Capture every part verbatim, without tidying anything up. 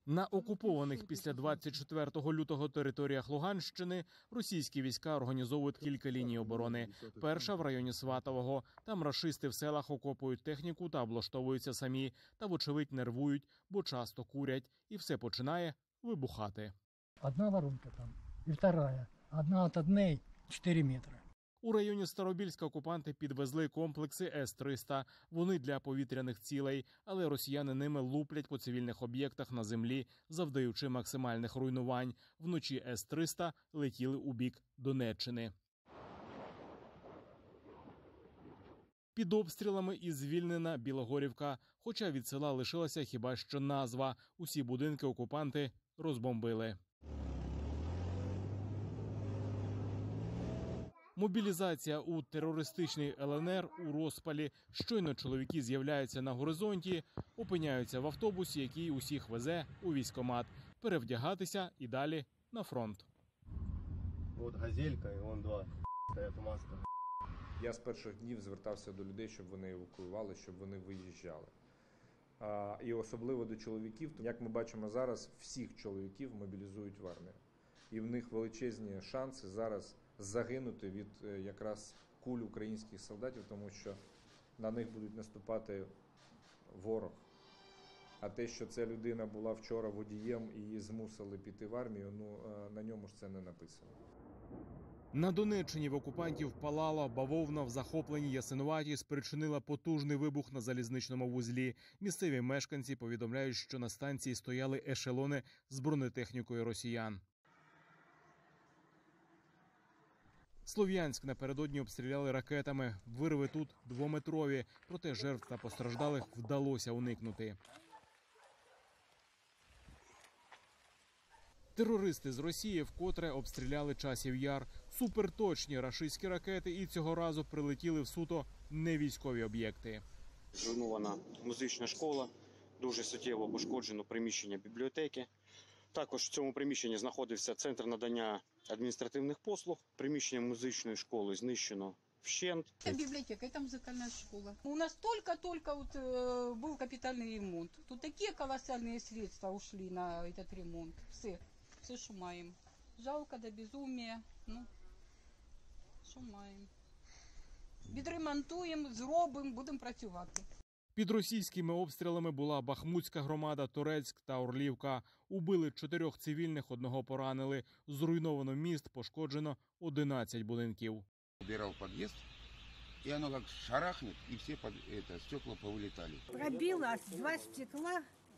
На окупованих після двадцять четвертого лютого територіях Луганщини російські війська організовують кілька ліній оборони. Перша в районі Сватового. Там рашисти в селах окопують техніку та облаштовуються самі. Та, вочевидь, нервують, бо часто курять. І все починає вибухати. Одна воронка там, і вторая. Одна від однієї чотири метри. У районі Старобільська окупанти підвезли комплекси С триста. Вони для повітряних цілей, але росіяни ними луплять по цивільних об'єктах на землі, завдаючи максимальних руйнувань. Вночі С триста летіли у бік Донеччини. Під обстрілами і звільнена Білогорівка, хоча від села лишилася хіба що назва. Усі будинки окупанти розбомбили. Мобілізація у терористичний Л Н Р у розпалі. Щойно чоловіки з'являються на горизонті, опиняються в автобусі, який усіх везе у військкомат. Перевдягатися і далі на фронт. От газелька і вон два стоять у масках. Я з перших днів звертався до людей, щоб вони евакуювали, щоб вони виїжджали. А, і особливо до чоловіків. Як ми бачимо зараз, всіх чоловіків мобілізують в армію. І в них величезні шанси зараз загинути від якраз куль українських солдатів, тому що на них будуть наступати ворог. А те, що ця людина була вчора водієм і її змусили піти в армію, ну на ньому ж це не написано. На Донеччині в окупантів палало, бавовна в захопленій Ясинуваті спричинила потужний вибух на залізничному вузлі. Місцеві мешканці повідомляють, що на станції стояли ешелони з бронетехнікою росіян. Слов'янськ напередодні обстріляли ракетами. Вирви тут двометрові, проте жертв та постраждалих вдалося уникнути. Терористи з Росії вкотре обстріляли Часів Яр. Суперточні рашистські ракети і цього разу прилетіли в суто невійськові об'єкти. Зруйнована музична школа, дуже суттєво пошкоджено приміщення бібліотеки. Також в цьому приміщенні знаходився центр надання адміністративних послуг. Приміщення музичної школи знищено вщент. Це бібліотека, це музикальна школа. У нас тільки-тільки от, е, був капітальний ремонт. Тут такі колосальні средства ушли на цей ремонт. Все, все, що маємо. Жалко до безумия. Ну, що маємо. Відремонтуємо, зробимо, будемо працювати. Під російськими обстрілами була Бахмутська громада, Торецьк та Орлівка. Убили чотирьох цивільних, одного поранили. Зруйновано міст, пошкоджено одинадцять будинків. Убирал подъезд, и оно как шарахнет, и все под, это, стекла повылетали. Пробило два стекла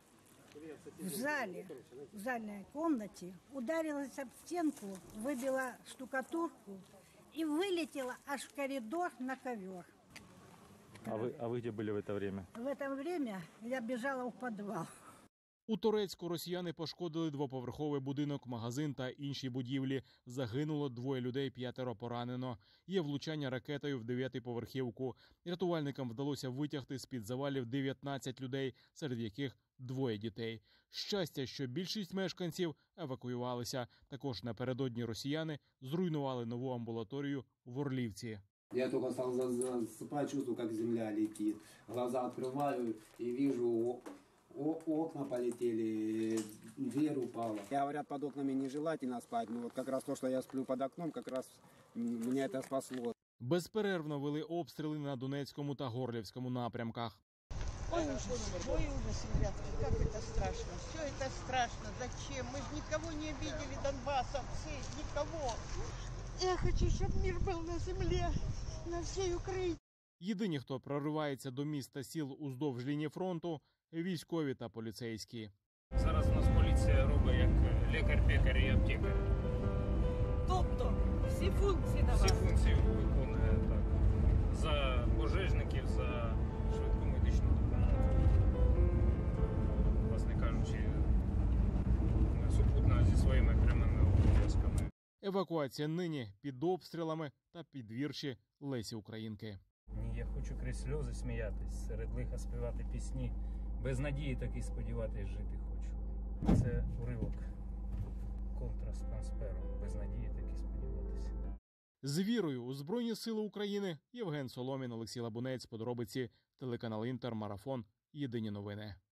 в зале, в зальной комнате, ударилась об стенку, выбила штукатурку и вылетела аж в коридор на ковер. А вы, а вы где были в это время? В это время я бежала в подвал. У Торецьку росіяни пошкодили двоповерховий будинок, магазин та інші будівлі. Загинуло двоє людей, п'ятеро поранено. Є влучання ракетою в дев'ятиповерхівку. Рятувальникам вдалося витягти з-під завалів дев'ятнадцять людей, серед яких двоє дітей. Щастя, що більшість мешканців евакуювалися. Також напередодні росіяни зруйнували нову амбулаторію в Орлівці. Я только стал засыпать, чувствую, как земля летит. Глаза открываю и вижу, окна полетели, дверь упала. Говорят, под окнами нежелательно спать, но вот как раз то, что я сплю под окном, как раз меня это спасло. Безперервно вели обстріли на Донецькому та Горлівському напрямках. Ой, ужас, ой, ужас, ребятки, как это страшно. Все это страшно. Зачем? Мы же никого не обидели, Донбасса, все, никого. Я хочу, щоб мир був на землі, на всій Україні. Єдині, хто проривається до міст та сіл уздовж лінії фронту – військові та поліцейські. Зараз у нас поліція робить як лікар, пекар і аптекар. Тобто всі функції на вас? Всі функції виконує, так. За пожежників, за швидку медичну допомогу. Власне кажучи, супутно зі своїми прямими обов'язками. Евакуація нині під обстрілами та під вірші Лесі Українки. Ні, я хочу крізь сльози сміятись, серед лиха співати пісні. Без надії так і сподіватись жити хочу. Це уривок контра з Панспером. Без надії так і сподіватись. З вірою у Збройні Сили України Євген Соломін, Олексій Лабунець, подробиці, телеканал Інтер, Марафон, Єдині новини.